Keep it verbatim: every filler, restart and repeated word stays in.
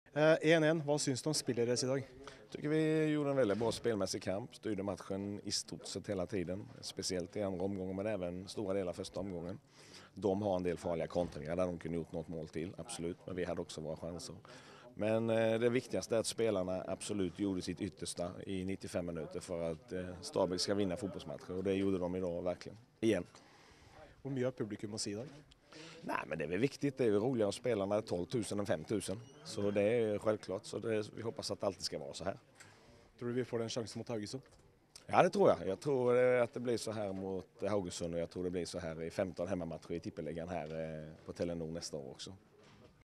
en en, vad syns du om spelare idag? Tycker vi gjorde en väldigt bra spelmässig kamp, styrde matchen i stort sett hela tiden, speciellt i andra omgången men även stora delar första omgången. De har en del farliga kontringar där de kunde gjort något mål till, absolut, men vi hade också våra chanser. Men eh, det viktigaste är att spelarna absolut gjorde sitt yttersta i nittiofem minuter för att eh, Stabæk ska vinna fotbollsmatcher och det gjorde de idag verkligen, igen. Hur mycket har publikum att säga idag? Nej, men det är väl viktigt, det är ju roligare att spelarna är tolv tusen än fem tusen. Så det är självklart, så det, vi hoppas att det alltid ska vara så här. Tror du vi får en chans mot Haugesund? Ja, det tror jag. Jag tror att det blir så här mot Haugesund och jag tror det blir så här i femton hemmamatcher i tippeligan här på Telenor nästa år också.